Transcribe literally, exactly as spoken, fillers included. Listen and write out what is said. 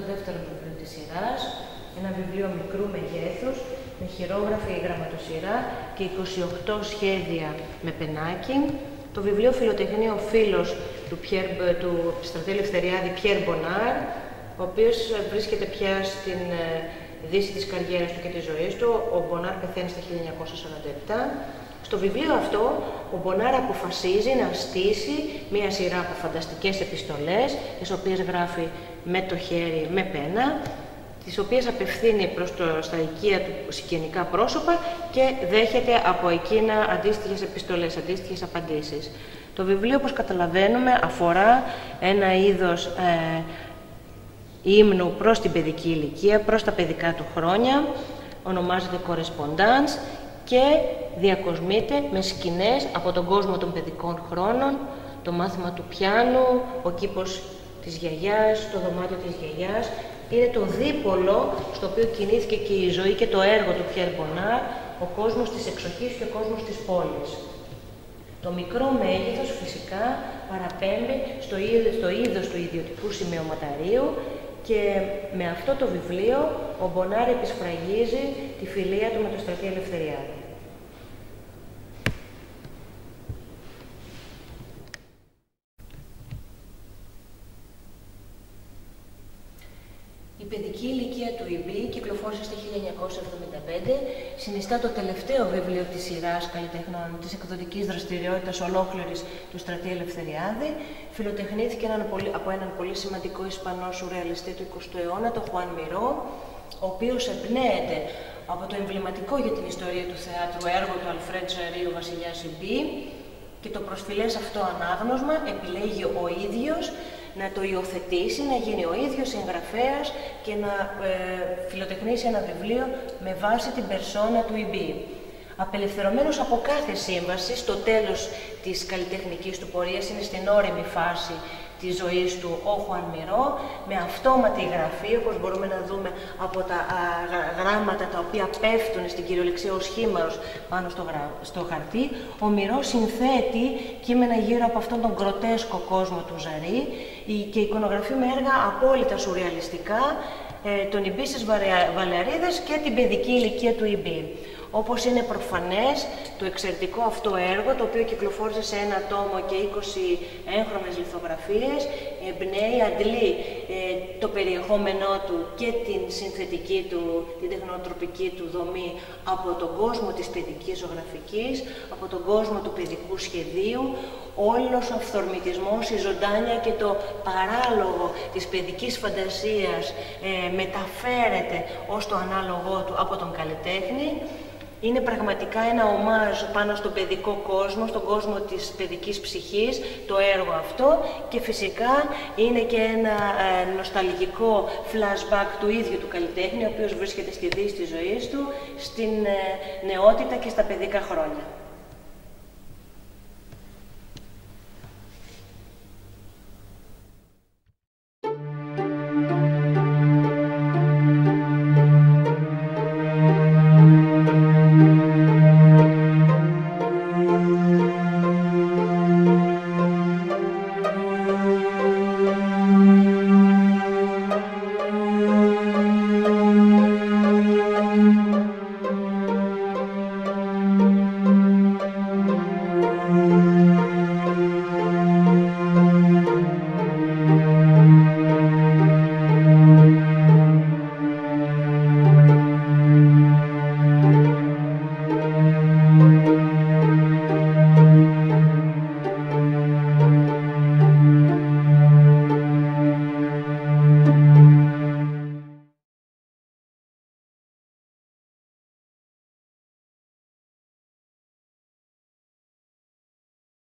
το δεύτερο βιβλίο της σειράς, ένα βιβλίο μικρού μεγέθους, με χειρόγραφη γραμματοσυρά και είκοσι οκτώ σχέδια με πενάκι. Το βιβλίο φιλοτεχνεί ο φίλος του, Πιέρ, του στρατή Ελευθεριάδη, Πιέρ Μπονάρ, ο οποίος βρίσκεται πια στην δύση της καριέρας του και της ζωής του. Ο Μπονάρ πεθαίνει στα χίλια εννιακόσια σαράντα επτά. Στο βιβλίο αυτό, ο Μπονάρ αποφασίζει να στήσει μία σειρά από φανταστικές επιστολές, τις οποίες γράφει με το χέρι, με πένα, τις οποίες απευθύνει προς το, στα οικεία του συγγενικά πρόσωπα και δέχεται από εκείνα αντίστοιχες επιστολές, αντίστοιχες απαντήσεις. Το βιβλίο, όπως καταλαβαίνουμε, αφορά ένα είδος ε, ύμνου προς την παιδική ηλικία, προς τα παιδικά του χρόνια, ονομάζεται Correspondance και διακοσμείται με σκηνές από τον κόσμο των παιδικών χρόνων, το μάθημα του πιάνου, ο κήπος της γιαγιάς, το δωμάτιο της γιαγιάς. Είναι το δίπολο στο οποίο κινήθηκε και η ζωή και το έργο του Πιέρ Μπονάρ, ο κόσμος της εξοχής και ο κόσμος της πόλης. Το μικρό μέγεθος φυσικά παραπέμπει στο είδος, στο είδος του ιδιωτικού σημειωματαρίου και με αυτό το βιβλίο ο Μπονάρ επισφραγίζει τη φιλία του με τον στρατή Ελευθεριάδη. Η παιδική ηλικία του Ιμπή κυκλοφόρησε στο χίλια εννιακόσια εβδομήντα πέντε, συνιστά το τελευταίο βιβλίο της σειράς καλλιτεχνών της εκδοτικής δραστηριότητας ολόκληρης του στρατή Ελευθεριάδη. Φιλοτεχνήθηκε έναν πολύ, από έναν πολύ σημαντικό Ισπανό σουρεαλιστή του εικοστού αιώνα, τον Χουάν Μιρό, ο οποίος εμπνέεται από το εμβληματικό για την ιστορία του θεάτρου έργο του Αλφρέντ Ζαρί, ο Βασιλιάς Ιμπή, και το προσφυλές αυτό ανάγνωσμα επιλέγει ο ίδιος να το υιοθετήσει, να γίνει ο ίδιος συγγραφέας και να ε, φιλοτεχνήσει ένα βιβλίο με βάση την περσόνα του Ιμπή. Απελευθερωμένος από κάθε σύμβαση, στο τέλος της καλλιτεχνικής του πορείας, είναι στην όριμη φάση της ζωής του ο Χουάν Μιρό, με αυτόματη γραφή, όπως μπορούμε να δούμε από τα α, γράμματα τα οποία πέφτουν στην κυριολεξία ως χήμαρος πάνω στο, γρα... στο χαρτί. Ο Μιρό συνθέτει κείμενα γύρω από αυτόν τον γκροτέσκο κόσμο του Ζαρί και εικονογραφεί με έργα απόλυτα σουρεαλιστικά ε, τον Ιμπή στις Βαλεαρίδες και την παιδική ηλικία του Ιμπή. Όπως είναι προφανές, το εξαιρετικό αυτό έργο, το οποίο κυκλοφόρησε σε ένα τόμο και είκοσι έγχρωμες λιθογραφίες, εμπνέει, αντλεί ε, το περιεχόμενό του και την συνθετική του, την τεχνοτροπική του δομή από τον κόσμο της παιδικής ζωγραφικής, από τον κόσμο του παιδικού σχεδίου. Όλος ο αυθορμητισμός, η ζωντάνια και το παράλογο της παιδικής φαντασίας ε, μεταφέρεται ως το ανάλογό του από τον καλλιτέχνη. Είναι πραγματικά ένα ομάζ πάνω στον παιδικό κόσμο, στον κόσμο της παιδικής ψυχής, το έργο αυτό, και φυσικά είναι και ένα ε, νοσταλγικό flashback του ίδιου του καλλιτέχνη, ο οποίος βρίσκεται στη δύση της ζωής του, στην ε, νεότητα και στα παιδικά χρόνια.